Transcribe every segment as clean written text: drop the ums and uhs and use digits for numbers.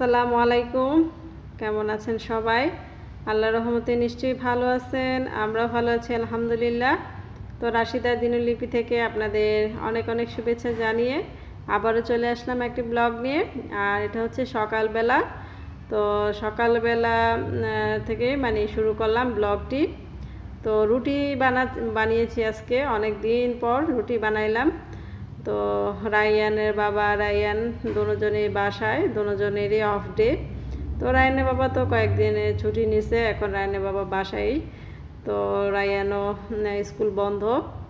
আসসালামু আলাইকুম। কেমন আছেন সবাই? আল্লাহর রহমতে নিশ্চয়ই ভালো আছেন, আমরা ভালো আছি আলহামদুলিল্লাহ। তো রাশিদা দিনলিপি থেকে আপনাদের অনেক অনেক শুভেচ্ছা জানিয়ে আবারও চলে আসলাম একটি ব্লগ নিয়ে। আর এটা হচ্ছে সকালবেলা। তো সকালবেলা থেকে শুরু করলাম ব্লগটি। তো রুটি বানিয়েছি আজকে, অনেক দিন পর রুটি বানাইলাম। তো রায়ানের বাবা রায়ান দুজনেই বাসায়, দুজনেরই অফ ডে। তো রায়ানের বাবা তো কয়েকদিনে ছুটি নিছে, এখন রায়ানের বাবা বাসায়। তো রায়ানও স্কুল বন্ধ।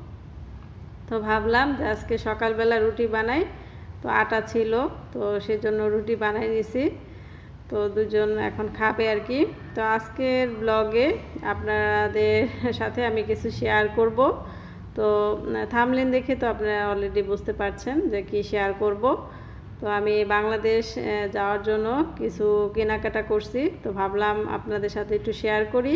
তো ভাবলাম যে আজকে সকালবেলা রুটি বানাই। তো আটা ছিল, তো সেজন্য রুটি বানাই নিছি। তো দুজন এখন খাবে আর কি। তো আজকের ব্লগে আপনাদের সাথে আমি কিছু শেয়ার করব। তো থাম্বনেল দেখে তো আপনারা অলরেডি বুঝতে পারছেন যে কি শেয়ার করব। তো আমি বাংলাদেশ যাওয়ার জন্য কিছু কেনাকাটা করছি, তো ভাবলাম আপনাদের সাথে একটু শেয়ার করি।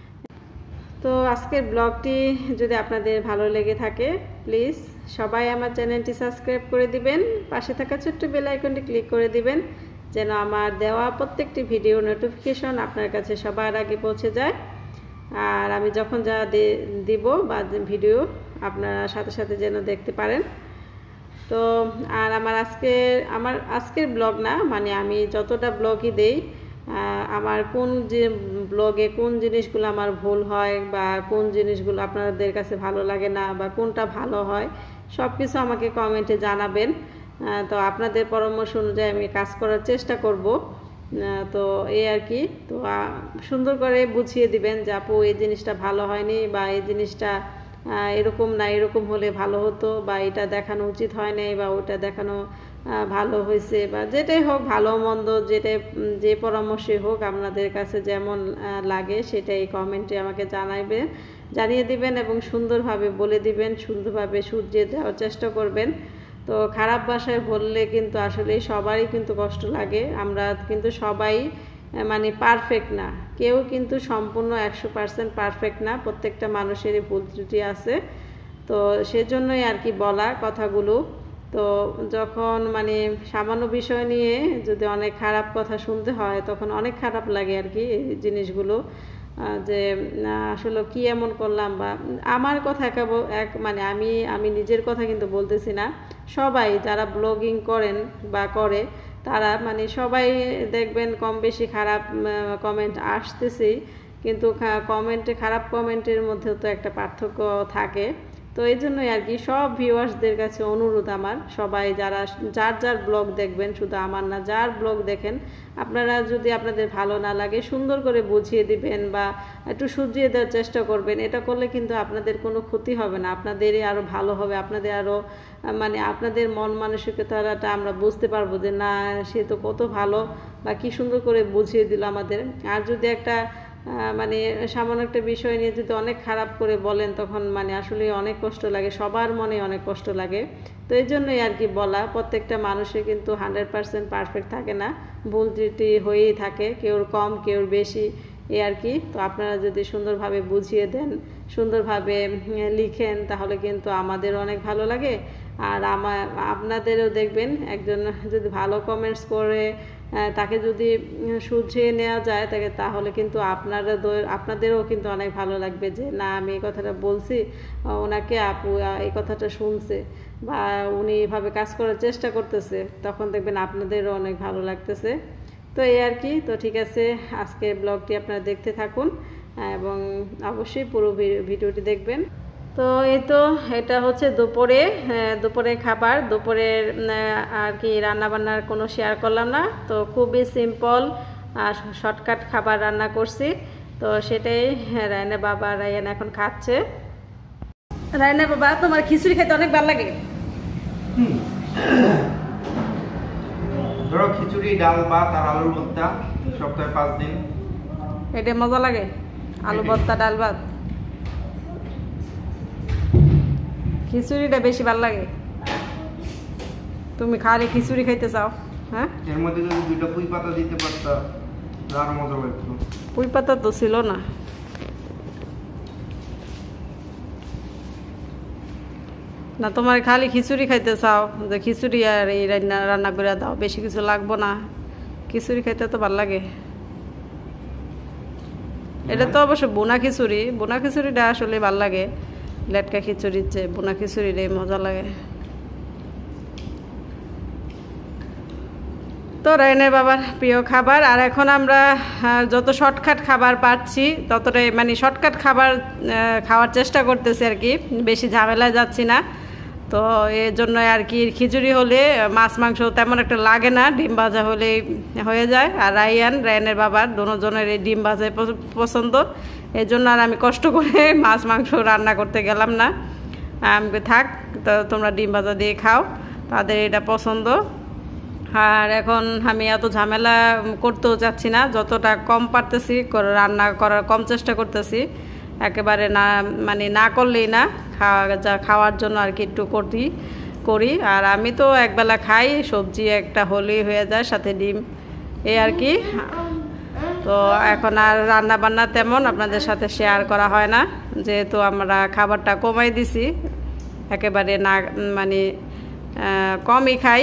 তো আজকের ব্লগটি যদি আপনাদের ভালো লেগে থাকে, প্লিজ সবাই আমার চ্যানেলটি সাবস্ক্রাইব করে দিবেন, পাশে থাকা ছোট্ট বেল আইকনটি ক্লিক করে দিবেন, যেন আমার দেওয়া প্রত্যেকটি ভিডিও নোটিফিকেশন আপনার কাছে সবার আগে পৌঁছে যায়। আর আমি যখন যা দিব বা ভিডিও আপনারা সাথে সাথে যেন দেখতে পারেন। তো আর আমার আজকের ব্লগ না, আমি যতটা ব্লগই দেই, আমার কোন যে ব্লগে কোন জিনিসগুলো আমার ভুল হয় বা কোন জিনিসগুলো আপনাদের কাছে ভালো লাগে না বা কোনটা ভালো হয়, সব কিছু আমাকে কমেন্টে জানাবেন। তো আপনাদের পরামর্শ অনুযায়ী আমি কাজ করার চেষ্টা করব। তো এই আর কি। তো সুন্দর করে বুঝিয়ে দিবেন যে আপু এই জিনিসটা ভালো হয়নি, বা এই জিনিসটা এরকম না, এরকম হলে ভালো হতো, বা এটা দেখানো উচিত হয় নাই, বা ওটা দেখানো ভালো হয়েছে, বা যেটাই হোক, ভালো মন্দ যে পরামর্শই হোক আপনাদের কাছে যেমন লাগে সেটাই কমেন্টে আমাকে জানিয়ে দিবেন এবং সুন্দরভাবে বলে দিবেন, সুন্দরভাবে শুধিয়ে দেওয়ার চেষ্টা করবেন। তো খারাপ ভাষায় বললে কিন্তু আসলে সবারই কিন্তু কষ্ট লাগে। আমরা কিন্তু সবাই পারফেক্ট না, কেউ কিন্তু সম্পূর্ণ 100% পারফেক্ট না, প্রত্যেকটা মানুষেরই ভুল ত্রুটি আছে। তো সেজন্যই আর কি বলা কথাগুলো। তো যখন সামান্য বিষয় নিয়ে যদি অনেক খারাপ কথা শুনতে হয়, তখন অনেক খারাপ লাগে আর কি এই জিনিসগুলো, যে আসলে কি এমন করলাম। বা আমার কথা আমি নিজের কথা কিন্তু বলতেছি না, সবাই যারা ব্লগিং করেন বা করে তারা সবাই দেখবেন কম বেশি খারাপ কমেন্ট আসতেছেই, কিন্তু খারাপ কমেন্টের মধ্যেও তো একটা পার্থক্য থাকে। তো এই জন্যই আর কি সব ভিউয়ার্সদের কাছে অনুরোধ আমার, সবাই যার ব্লগ দেখবেন, শুধু আমার না, যার ব্লগ দেখেন, আপনারা যদি আপনাদের ভালো না লাগে সুন্দর করে বুঝিয়ে দিবেন বা একটু শুধিয়ে দেওয়ার চেষ্টা করবেন। এটা করলে কিন্তু আপনাদের কোনো ক্ষতি হবে না, আপনাদেরই আরও ভালো হবে, আপনাদের আরও আপনাদের মন মানসিকতাটা আমরা বুঝতে পারবো যে না, সে তো কত ভালো বা কী সুন্দর করে বুঝিয়ে দিল আমাদের। আর যদি একটা সামান্য একটা বিষয় নিয়ে যদি অনেক খারাপ করে বলেন, তখন আসলে অনেক কষ্ট লাগে, সবার মনে অনেক কষ্ট লাগে। তো এই জন্যই আর কি বলা, প্রত্যেকটা মানুষের কিন্তু 100% পারফেক্ট থাকে না, ভুল ত্রুটি হয়েই থাকে, কেউর কম কেউর বেশি, এই আর কি। তো আপনারা যদি সুন্দরভাবে বুঝিয়ে দেন, সুন্দরভাবে লিখেন, তাহলে কিন্তু আমাদেরও অনেক ভালো লাগে। আর আপনাদেরও দেখবেন, একজন যদি ভালো কমেন্টস করে তাকে যদি শুধরিয়ে নেওয়া যায় তাহলে কিন্তু আপনাদেরও কিন্তু অনেক ভালো লাগবে, যে না, আমি এই কথাটা বলছি, ওনাকে আপু এই কথাটা শুনছে বা উনি এভাবে কাজ করার চেষ্টা করতেছে, তখন দেখবেন আপনাদেরও অনেক ভালো লাগতেছে। তো এই আর কি। তো ঠিক আছে, আজকের ব্লগটি আপনারা দেখতে থাকুন এবং অবশ্যই পুরো ভিডিওটি দেখবেন। তো এটা হচ্ছে দুপুরে খাবার, দুপুরের আর কি রান্নাবান্নার কোনো শেয়ার করলাম না। তো খুবই সিম্পল আর শর্টকাট খাবার রান্না করছি। তো সেটাই রায়না বাবা রায়ান এখন খাচ্ছে। রায়না বাবা, তোমার খিচুড়ি খেতে অনেক ভালো লাগে? ধরো খিচুড়ি, ডাল, ভাত আর আলুর ভর্তা সপ্তাহে 5 দিন, এটা মজা লাগে। আলু ভর্তা, ডাল ভাত, খিচুড়িটা বেশি ভালো লাগে। তুমি খালি খিচুড়ি খাইতে চাও? হ্যাঁ, এর মধ্যে যদি 2টা পুঁই পাতা দিতে পারতা আরো মজা লাগতো। পুঁই পাতা তো ছিল না। না, তোমার খালি খিচুড়ি খাইতে চাও, যে খিচুড়ি আর এই রান্না করে দাও, বেশি কিছু লাগবো না, খিচুড়ি খাইতে তো ভালো লাগে। এটা তো অবশ্য বোনা খিচুড়িটা আসলে ভালো লাগে, লেটকা খিচুড়ির চেয়ে বোনা খিচুড়িটাই মজা লাগে। তো রায়নের বাবার প্রিয় খাবার। আর এখন আমরা যত শর্টকাট খাবার পাচ্ছি ততটাই মানে শর্টকাট খাবার খাওয়ার চেষ্টা করতেছি আর কি, বেশি ঝামেলায় যাচ্ছি না। তো এর জন্য আর কি খিচুড়ি হলে মাছ মাংস তেমন একটা লাগে না, ডিম ভাজা হলে হয়ে যায়। আর রায়ানের বাবার দুজনের এই ডিম ভাজাই পছন্দ, এই জন্য আর আমি কষ্ট করে মাছ মাংস রান্না করতে গেলাম না। আমি থাক, তো তোমরা ডিম ভাজা দিয়ে খাও, তাদের এটা পছন্দ। আর এখন আমি এত ঝামেলা করতেও চাচ্ছি না, যতটা কম পারতেছি রান্না করার কম চেষ্টা করতেছি, একেবারে না মানে না করলেই না, খাওয়ার জন্য আর কি একটু করি। আর আমি তো একবেলা খাই, সবজি একটা হলেই হয়ে যায়, সাথে ডিম, এই আর কি। তো এখন আর রান্না বান্না তেমন আপনাদের সাথে শেয়ার করা হয় না, যেহেতু আমরা খাবারটা কমাই দিছি, একেবারে না মানে কমই খাই।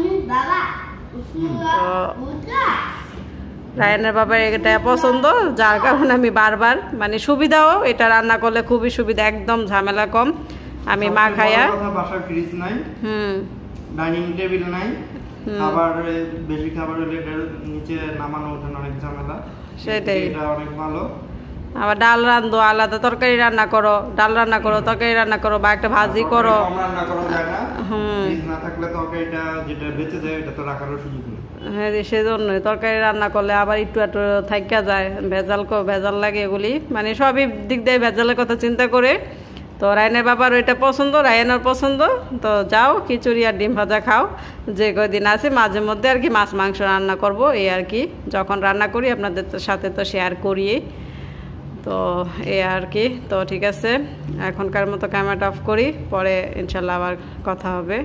রায়ানের বাবার এটা পছন্দ, যার কারণে আমি বারবার মানে সুবিধাও, এটা রান্না করলে খুবই সুবিধা, একদম ঝামেলা কম। আমি মা খাইয়া বাসায় ফ্রিজ নাই, ডাইনিং টেবিল নাই, খাবার বেশি খাবার হলে এটা নিচে নামানো ওঠানো অনেক ঝামেলা, সেটাই। এটা অনেক ভালো। আবার ডাল রান্ধো, আলাদা তরকারি রান্না করো, ডাল রান্না করো, তরকারি রান্না করো, বা একটা ভাজি করো, রান্না করা যায় না। ফ্রিজ না থাকলে তরকারিটা যেটা বেঁচে যায় এটা তো রাখারও সুযোগ নেই। হ্যাঁ, সেজন্য তরকারি রান্না করলে আবার একটু থাইকা যায়, ভেজাল লাগে এগুলি, মানে সবই দিক দিয়ে ভেজালের কথা চিন্তা করে। তো রায়নের বাবার ওইটা পছন্দ, রায়নের পছন্দ, তো যাও খিচুড়ি আর ডিম ভাজা খাও। যে কদিন আছে মাঝে মধ্যে আর কি মাছ মাংস রান্না করব, এই আর কি। যখন রান্না করি আপনাদের সাথে তো শেয়ার করি, তো এই আর কি। তো ঠিক আছে, এখনকার মতো ক্যামেরাটা অফ করি, পরে ইনশাল্লাহ আবার কথা হবে।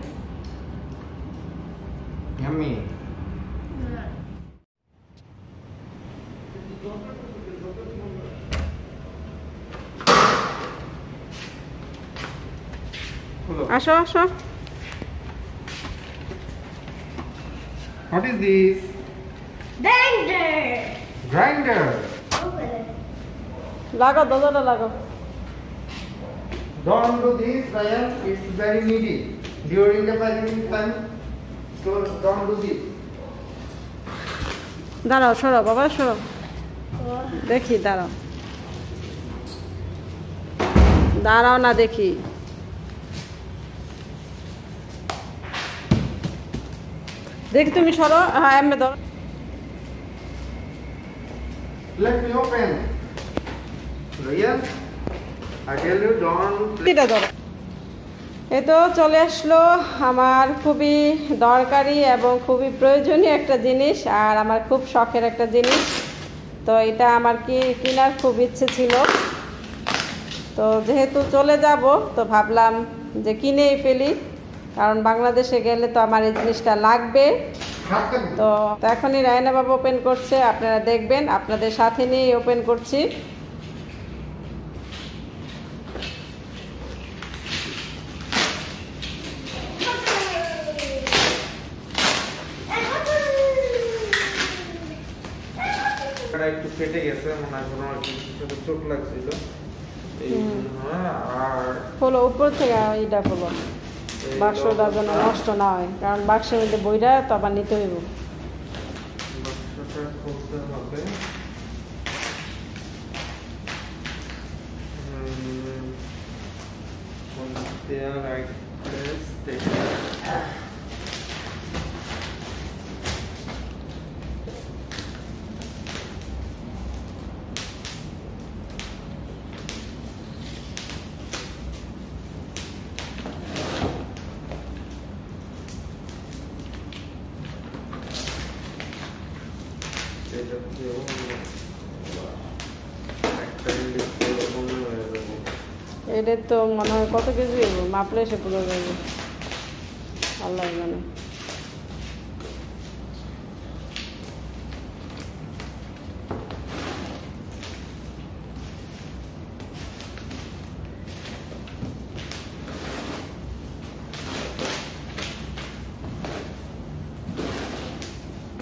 আসো আসো। What is this? Grinder. লাগো, দরজাটা লাগো। Don't do this, Ryan. It's very needy during the pregnancy time. So don't do this. দাঁড়াও, সরো বাবা, সরো, দেখি, দাঁড়াও না, দেখি। দেখি তুমি সরো। হ্যাঁ, এমনি ধরো। Let me open. Ryan, I tell you don't. এটা ধরো। এই তো চলে আসলো আমার খুবই দরকারি এবং খুবই প্রয়োজনীয় একটা জিনিস, আর আমার খুব শখের একটা জিনিস। তো এটা আমার কেনার খুব ইচ্ছে ছিল, তো যেহেতু চলে যাব তো ভাবলাম যে কিনেই ফেলি, কারণ বাংলাদেশে গেলে তো আমার এই জিনিসটা লাগবে। তো এখনই রায়না বাবা ওপেন করছে, আপনারা দেখবেন, আপনাদের সাথে নিয়েই ওপেন করছি। একটু ফেটে গেছে, মনে হয় কোনো কিছু চোট লাগছিল। আর হলো উপর থেকে এইটা হলো, বাক্সটা যেন নষ্ট না হয়, কারণ বাক্সের মধ্যে বইটা তো আবার নিতে হইব। বাক্সটা খুলতে হবে। এটা তো মনে হয় কত কেজি হইব, মাপলে সে পুরো যাবে, আল্লাহ জানে।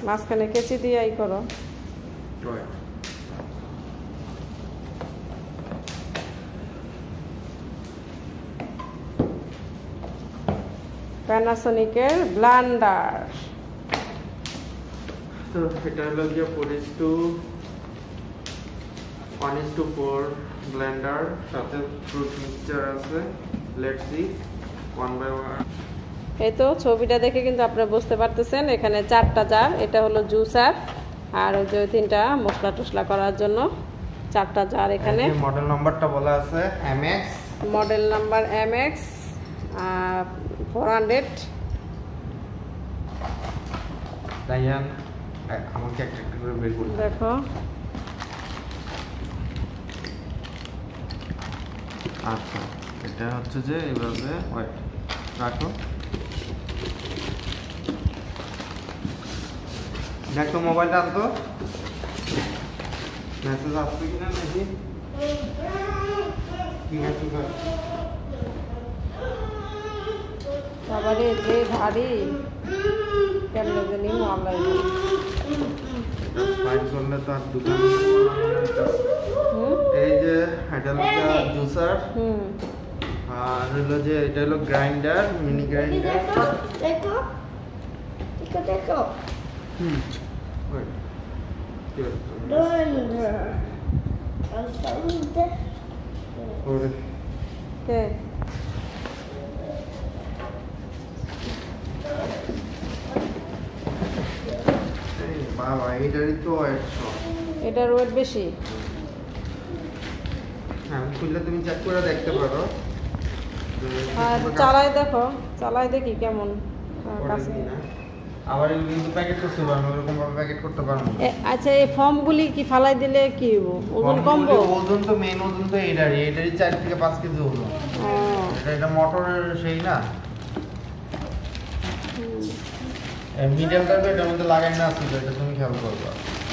মাঝখানে কেচি দিয়ে ই করো। প্যানাসোনিকের ব্লেন্ডার। তো এটা হলো যে 1:4 ব্লেন্ডার, সাথে ফ্রুট মিক্সচার আছে। Let's see one by one. এই তো ছবিটা দেখে কিন্তু আপনারা বুঝতে পারতেছেন এখানে 4টা জার। এটা হলো জুসার, আর ওই যে 3টা মশলা টসলা করার জন্য 4টা জার। এখানে মডেল নাম্বারটা বলা আছে MX, model number MX 400। Ryan আমাকে একটা করে বের করে দেখো আচ্ছা, এটা হচ্ছে যে এইভাবে ওয়েট রাখো। দেখো মোবাইলটা আনতো, মেসেজ আসছে কিনা দেখি। কি মেসেজ আসছে? বাবারে যে ভারী, কেমনে জানি অনলাইন ফাইল করলে তো আর দোকান। এই যে এটা হলো জুসার, আর হলো যে এটা হলো গ্রাইন্ডার, মিনি গ্রাইন্ডার। দেখো ওয়েট ওরে কে বাবা, এটারই তো 100। এটার ওয়েট বেশি। হ্যাঁ, খুললে তুমি চেক করে দেখতে পারো। আর চালাই দেখো, চালাই দেখি কেমন কাছে। আবার এগুলো কিন্তু প্যাকেট করতে পারবো, এরকম ভাবে প্যাকেট করতে পারবো। আচ্ছা, এই ফর্মগুলি কি ফালাই দিলে কি হবো? ওজন কমবো? ওজন তো মেন ওজন তো এটারই 4 থেকে 5 কেজি ওজন। এটা মোটরের সেই না, মিডিয়ামটা তো এটার মধ্যে লাগাই না আছে, এটা তুমি খেয়াল করবা।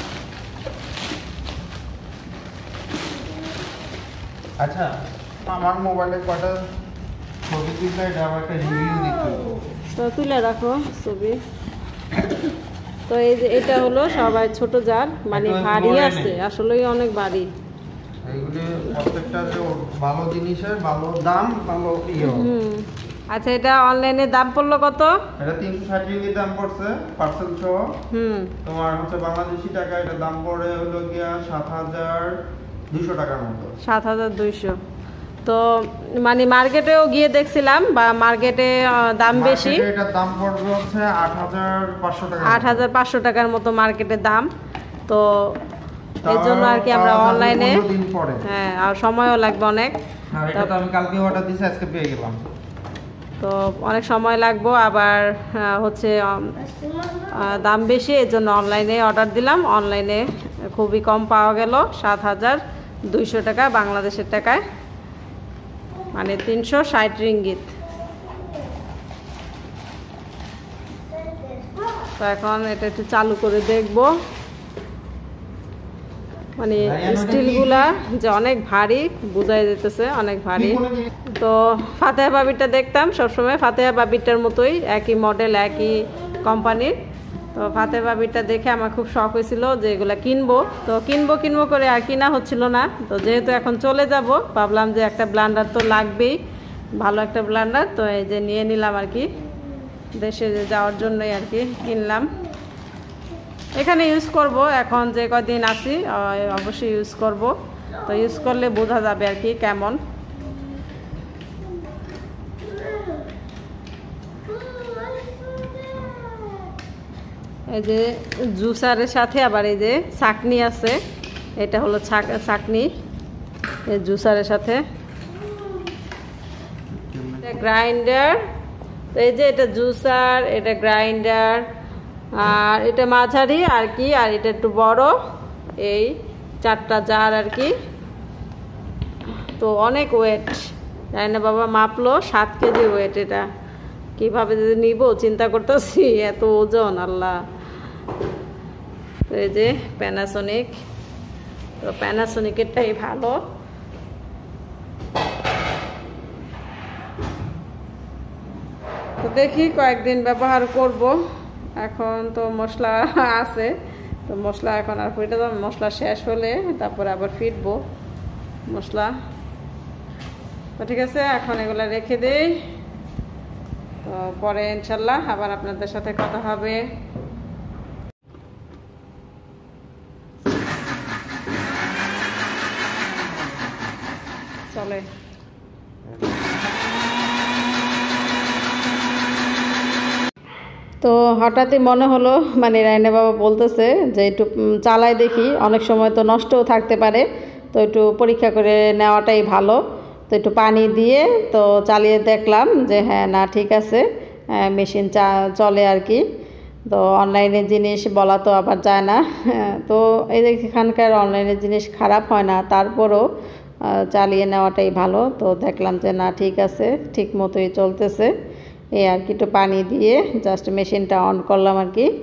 আচ্ছা, আমার মোবাইলে কটা ছবি তুললে এটা আমার একটা রিভিউ দিতে হবে। তো তুলে রাখো ছবি। তো এই যে এটা হলো সবাই ছোট জার, মানে ভারী আছে, আসলেই অনেক ভারী। এইগুলি প্রত্যেকটা যে ভালো জিনিসের ভালো দাম, ভালো ইয়ে। আচ্ছা, এটা অনলাইনে দাম পড়লো কত? এটা 360 রিঙ্গিত দাম পড়ছে পার্সেল সহ। তোমার হচ্ছে বাংলাদেশি টাকা এটা দাম পড়ে হলো গিয়া 7200 টাকার মতো। 7200। তো মানে মার্কেটেও গিয়ে দেখছিলাম, বা মার্কেটে দাম বেশি। এটার দাম পড়বে হচ্ছে 8500 টাকা। 8500 টাকার মতো মার্কেটে দাম। তো এই জন্য আর কি আমরা অনলাইনে, হ্যাঁ, আর সময়ও লাগবে অনেক। আর এটা তো আমি কালকে অর্ডার দিয়েছি, আজকে পেয়ে গেলাম। তো অনেক সময় লাগবে, আবার হচ্ছে দাম বেশি, এর জন্য অনলাইনে অর্ডার দিলাম। অনলাইনে খুবই কম পাওয়া গেল, 7200 টাকা বাংলাদেশের টাকায়, মানে 360 রিঙ্গিত। তো এখন এটা একটু চালু করে দেখব, মানে স্টিলগুলা যে অনেক ভারী, বোঝাই যেতেছে অনেক ভারী। তো ফাতেহা বাবিরটা দেখতাম সবসময়, ফাতেহা বাবিরটার মতোই, একই মডেল, একই কোম্পানির। তো ফাতেহা বাবিরটা দেখে আমার খুব শখ হয়েছিল যে এগুলা কিনবো। তো কিনবো করে আর কিনা হচ্ছিল না। তো যেহেতু এখন চলে যাব, ভাবলাম যে একটা ব্লেন্ডার তো লাগবেই, ভালো একটা ব্লেন্ডার। তো এই যে নিয়ে নিলাম আর কি, দেশে যাওয়ার জন্যই আর কি কিনলাম। এখানে ইউজ করব, এখন যে কদিন আছি অবশ্যই ইউজ করব। তো ইউজ করলে বোঝা যাবে আর কি কেমন। এই যে জুসারের সাথে আবার এই যে ছাঁকনি আছে, এটা হলো ছাঁকনি জুসারের সাথে। গ্রাইন্ডার, তো এই যে এটা জুসার, এটা গ্রাইন্ডার, আর এটা মাঝারি আর কি, আর এটা একটু বড়। এই 4টা জার আর কি। তো অনেক ওয়েট, জানি না বাবা মাপলো 7 কেজি ওয়েট। এটা কিভাবে যদি নিব চিন্তা করতেছি, এত ওজন, আল্লাহ। তো এই যে প্যানাসোনিক, তো প্যানাসোনিকেরটাই ভালো। তো দেখি কয়েকদিন ব্যবহার করব, এখন তো মশলা আছে, তো মশলা এখন আর ফিটে যাবে, মশলা শেষ হলে তারপরে আবার ফিটবো মশলা। তো ঠিক আছে, এখন এগুলো রেখে দেই, তো পরে ইনশাল্লাহ আবার আপনাদের সাথে কথা হবে। চলে তো হঠাৎই মনে হলো, মানে রায়না বাবা বলতেছে যে একটু চালাই দেখি, অনেক সময় তো নষ্টও থাকতে পারে, তো একটু পরীক্ষা করে নেওয়াটাই ভালো। তো একটু পানি দিয়ে তো চালিয়ে দেখলাম যে হ্যাঁ না ঠিক আছে, মেশিন চলে আর কি। তো অনলাইনের জিনিস বলা তো আবার যায় না, তো এই এখানকার অনলাইনের জিনিস খারাপ হয় না, তারপরও চালিয়ে নেওয়াটাই ভালো। তো দেখলাম যে না ঠিক আছে, ঠিক মতোই চলতেছে। এই আর কি একটু পানি দিয়ে জাস্ট মেশিনটা অন করলাম আর কি।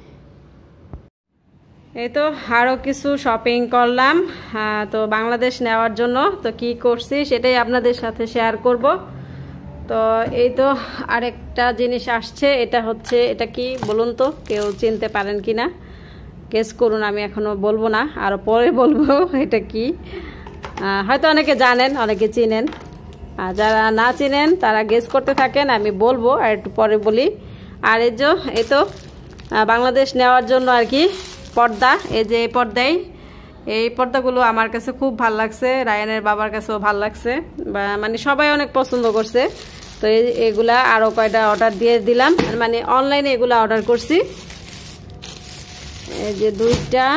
এই তো আরও কিছু শপিং করলাম, তো বাংলাদেশ নেওয়ার জন্য। তো কি করছি সেটাই আপনাদের সাথে শেয়ার করব। তো এই তো আরেকটা জিনিস আসছে, এটা হচ্ছে, এটা কি বলুন তো, কেউ চিনতে পারেন কি না গেস করুন, আমি এখনও বলবো না, আরও পরে বলবো এটা কি। হয়তো অনেকে জানেন, অনেকে চিনেন, আর যারা না চিনেন তারা গেস করতে থাকেন, আমি বলবো আর একটু পরে বলি। আর এই তো বাংলাদেশ নেওয়ার জন্য আর কি পর্দা, এই যে এই পর্দাগুলো আমার কাছে খুব ভালো লাগছে, রায়ানের বাবার কাছেও ভালো লাগছে, বা মানে সবাই অনেক পছন্দ করছে। তো এগুলা আরও কয়টা অর্ডার দিয়ে দিলাম, মানে অনলাইনে এগুলা অর্ডার করছি। এই যে 2টা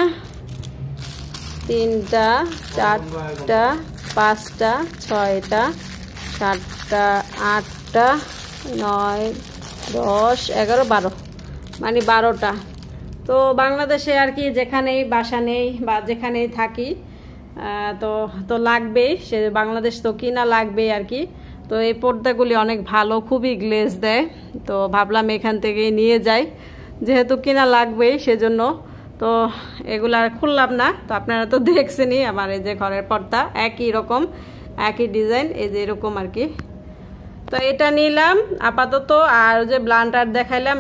3টা 4টা 5টা 6টা 7টা 8টা 9 10 11 12, মানে 12টা। তো বাংলাদেশে আর কি যেখানেই বাসা নেই বা যেখানেই থাকি তো লাগবেই, সে বাংলাদেশ তো কিনা লাগবেই আর কি। তো এই পর্দাগুলি অনেক ভালো, খুবই গ্লেজ দেয়, তো ভাবলাম এখান থেকেই নিয়ে যাই, যেহেতু কিনা লাগবেই সেজন্য। তো এগুলো আর খুললাম না, তো আপনারা তো দেখছেনই আমার এই যে ঘরের পর্দা, একই রকম একই ডিজাইন, এই যে এরকম আর কি। তো এটা নিলাম আপাতত। আর যে ব্লান্ডার দেখাইলাম,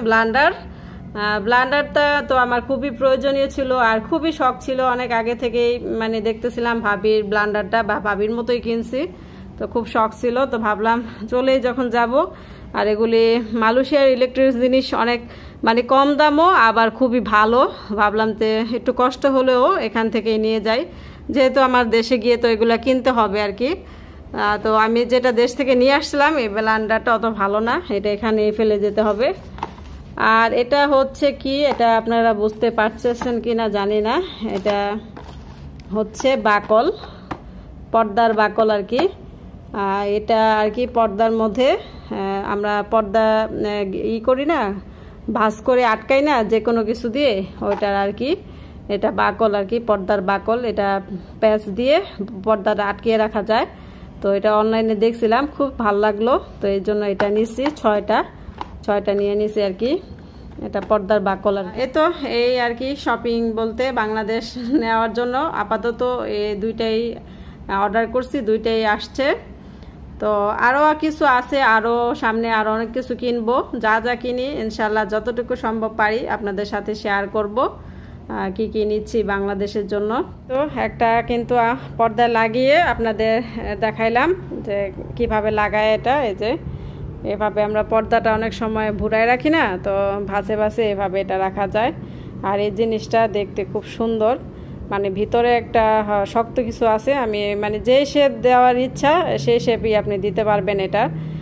ব্লান্ডারটা তো আমার খুবই প্রয়োজনীয় ছিল আর খুবই শখ ছিল অনেক আগে থেকেই, মানে দেখতেছিলাম ভাবির ব্লান্ডারটা, বা ভাবির মতোই কিনছি, তো খুব শখ ছিল। তো ভাবলাম চলেই যখন যাব, আর এগুলি মালয়েশিয়ার ইলেকট্রিক জিনিস অনেক মানে কম দামও আবার খুবই ভালো, ভাবলাম যে একটু কষ্ট হলেও এখান থেকেই নিয়ে যাই, যেহেতু আমার দেশে গিয়ে তো এগুলা কিনতে হবে আর কি। তো আমি যেটা দেশ থেকে নিয়ে আসছিলাম এই ব্লান্ডারটা অত ভালো না, এটা এখানে ফেলে যেতে হবে। আর এটা হচ্ছে কি, এটা আপনারা বুঝতে পারছেন কি না জানি না, এটা হচ্ছে বাকল, পর্দার বাকল আর কি। এটা আর কি পর্দার মধ্যে আমরা পর্দা করি না, ভাঁজ করে আটকাই না যে কোনো কিছু দিয়ে, ওইটার আর কি এটা বাকল আর কি, পর্দার বাকল। এটা প্যাচ দিয়ে পর্দাটা আটকিয়ে রাখা যায়। তো এটা অনলাইনে দেখছিলাম, খুব ভালো লাগলো, তো এই জন্য এটা নিচ্ছি, 6টা নিয়ে নিছি আর কি। এটা পর্দার বাকল আর এই তো এই আর কি শপিং বলতে বাংলাদেশ নেওয়ার জন্য আপাতত এই 2টাই অর্ডার করছি, 2টাই আসছে। তো আরও কিছু আছে, আরও সামনে আরও অনেক কিছু কিনবো, যা যা কিনি ইনশাল্লাহ যতটুকু সম্ভব পারি আপনাদের সাথে শেয়ার করব কি কি নিচ্ছি বাংলাদেশের জন্য। তো একটা কিন্তু পর্দা লাগিয়ে আপনাদের দেখাইলাম যে কিভাবে লাগায় এটা। এই যে এভাবে আমরা পর্দাটা অনেক সময় ভুরায় রাখি না, তো ভাঁজে ভাঁজে এভাবে এটা রাখা যায়। আর এই জিনিসটা দেখতে খুব সুন্দর, মানে ভিতরে একটা শক্ত কিছু আছে, আমি মানে যেই শেপ দেওয়ার ইচ্ছা সেই শেপই আপনি দিতে পারবেন। এটা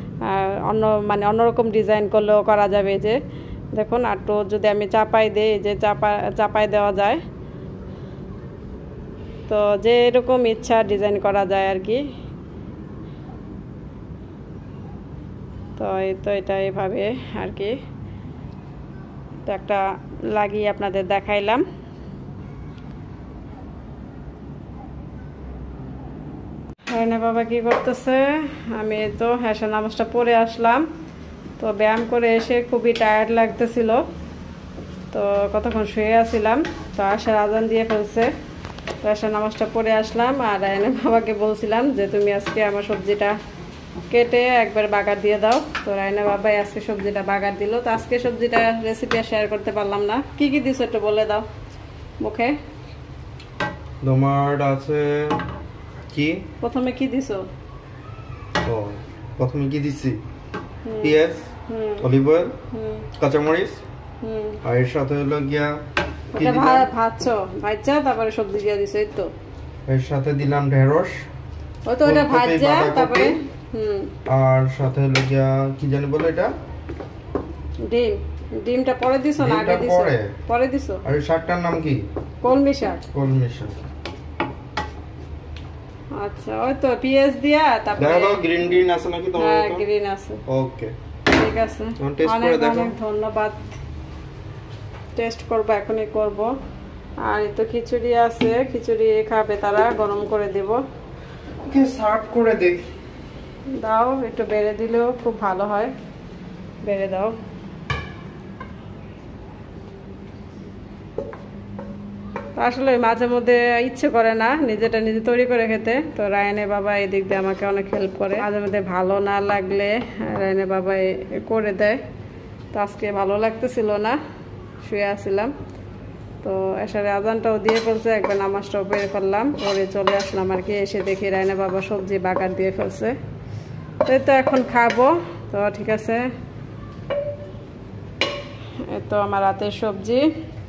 অন্যরকম ডিজাইন করলেও করা যাবে। যে দেখুন, আর তো যদি আমি চাপাই দিই, যে চাপাই দেওয়া যায়, তো যে এরকম ইচ্ছা ডিজাইন করা যায় আর কি। তো এটা এভাবে আর কি, তো একটা লাগিয়ে আপনাদের দেখাইলাম। রায়না বাবা কি করতেছে, আমি তো এসে নামাজটা পড়ে আসলাম। তো ব্যায়াম করে এসে খুবই টায়ার্ড লাগতেছিল, তো কতক্ষণ শুয়ে আসছিলাম, তো আসার আজান দিয়ে ফেলছে। তো এসে নামাজটা পড়ে আসলাম, আর রায়না বাবাকে বলছিলাম যে তুমি আজকে আমার সবজিটা কেটে একবার বাগার দিয়ে দাও। তো রায়না বাবাই আজকে সবজিটা বাগার দিল। তো আজকে সবজিটা রেসিপি শেয়ার করতে পারলাম না, কি কি দিছো একটু বলে দাও মুখে। তোমার আছে কি, প্রথমে কি দিছো? ও প্রথমে কি দিছি, পেঁয়াজ, অলিভ অয়েল, কাঁচামরিচ, আর এর সাথে হলো গিয়া ভাজছো, ভাজা তারপরে সবজি দিয়ে দিছো, এই তো। এর সাথে দিলাম ঢেঁড়স, ওই তো ওটা ভাজা, তারপরে আর সাথে হলো গিয়া কি জানি বলে এটা, ডিম। ডিমটা পরে দিছো না আগে দিছো? পরে দিছো। আর এই শাকটার নাম কি? কলমি শাক। কলমি শাক। আচ্ছা, ওই তো পেঁয়াজ দিয়া তারপরে দেখো গ্রিন গ্রিন আছে নাকি তোমার? হ্যাঁ গ্রিন আছে। ওকে ঠিক আছে, অনেক অনেক ধন্যবাদ। টেস্ট করব, এখনই করব। আর এই তো খিচুড়ি আছে, খিচুড়ি খাবে তারা, গরম করে দেব। ওকে সার্ভ করে দেই। দাও, একটু বেড়ে দিলেও খুব ভালো হয়, বেড়ে দাও। আসলে মাঝে মধ্যে ইচ্ছে করে না নিজেটা নিজে তৈরি করে খেতে, তো রায়নের বাবা এদিক দিয়ে আমাকে অনেক হেল্প করে। মাঝে মধ্যে ভালো না লাগলে রায়নের বাবা করে দেয়। তো আজকে ভালো লাগতেছিল না, শুয়ে আসছিলাম। তো এসারে আজানটাও দিয়ে ফেলছে, একবার নামাজটাও পেরে ফেললাম, পরে চলে আসলাম আর কি। এসে দেখি রায়নের বাবা সবজি বাগার দিয়ে ফেলছে। তো এই তো এখন খাবো। তো ঠিক আছে, এই তো আমার রাতের সবজি।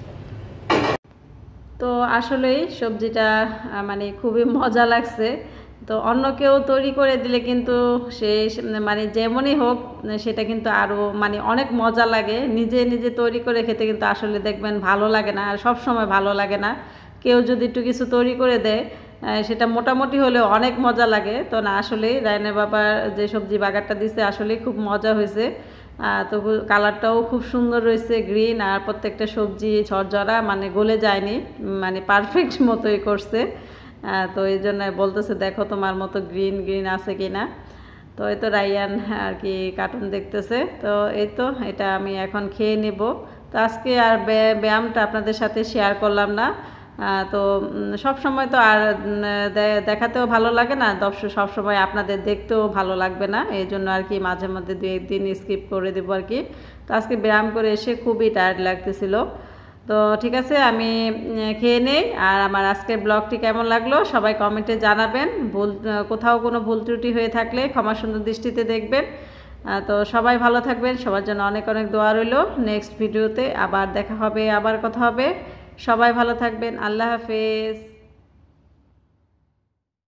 তো আসলেই সবজিটা মানে খুবই মজা লাগছে। তো অন্য কেউ তৈরি করে দিলে কিন্তু সে মানে যেমনই হোক সেটা কিন্তু আরও মানে অনেক মজা লাগে। নিজে নিজে তৈরি করে খেতে কিন্তু আসলে দেখবেন ভালো লাগে না, আর সব সময় ভালো লাগে না। কেউ যদি একটু কিছু তৈরি করে দেয় সেটা মোটামুটি হলেও অনেক মজা লাগে। তো না, আসলেই রায়নের বাবা যে সবজি বাগারটা দিছে আসলেই খুব মজা হয়েছে। তো কালারটাও খুব সুন্দর রয়েছে, গ্রিন, আর প্রত্যেকটা সবজি ঝরঝরা, মানে গলে যায়নি, মানে পারফেক্ট মতোই করছে। তো এই জন্য বলতেছে দেখো তোমার মতো গ্রিন গ্রিন আছে কি না। তো এই তো রায়ান আর কি কার্টুন দেখতেছে। তো এই তো এটা আমি এখন খেয়ে নেব। তো আজকে আর ব্যায়ামটা আপনাদের সাথে শেয়ার করলাম না। তো সব সময় তো আর দেখাতেও ভালো লাগে না, সব সময় আপনাদের দেখতেও ভালো লাগবে না, এই জন্য আর কি মাঝে মধ্যে 2-1 দিন স্কিপ করে দেবো আর কি। তো আজকে ব্যায়াম করে এসে খুবই টায়ার্ড লাগতেছিল। তো ঠিক আছে, আমি খেয়ে নেই। আর আমার আজকের ব্লগটি কেমন লাগলো সবাই কমেন্টে জানাবেন। কোথাও কোনো ভুল ত্রুটি হয়ে থাকলে ক্ষমা সুন্দর দৃষ্টিতে দেখবেন। তো সবাই ভালো থাকবেন, সবার জন্য অনেক অনেক দোয়া রইল। নেক্সট ভিডিওতে আবার দেখা হবে, আবার কথা হবে। সবাই ভালো থাকবেন, আল্লাহ হাফেজ।